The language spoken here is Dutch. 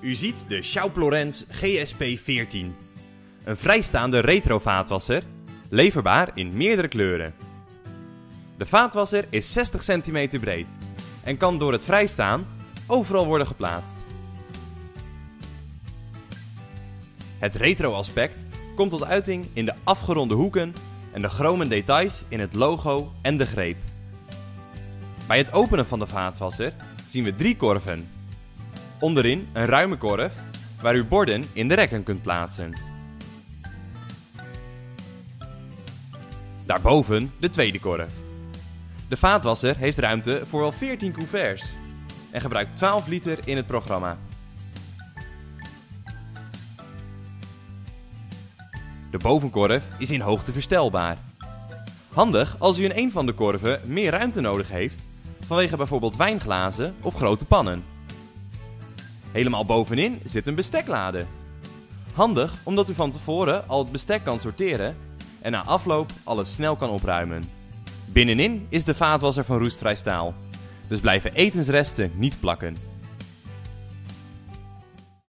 U ziet de Schaub Lorentz GSP14. Een vrijstaande retro vaatwasser, leverbaar in meerdere kleuren. De vaatwasser is 60 cm breed en kan door het vrijstaan overal worden geplaatst. Het retro-aspect komt tot uiting in de afgeronde hoeken en de chrome details in het logo en de greep. Bij het openen van de vaatwasser zien we 3 korven. Onderin een ruime korf waar u borden in de rekken kunt plaatsen. Daarboven de tweede korf. De vaatwasser heeft ruimte voor wel 14 couverts en gebruikt 12 liter in het programma. De bovenkorf is in hoogte verstelbaar. Handig als u in een van de korven meer ruimte nodig heeft, vanwege bijvoorbeeld wijnglazen of grote pannen. Helemaal bovenin zit een besteklade. Handig omdat u van tevoren al het bestek kan sorteren en na afloop alles snel kan opruimen. Binnenin is de vaatwasser van roestvrij staal, dus blijven etensresten niet plakken.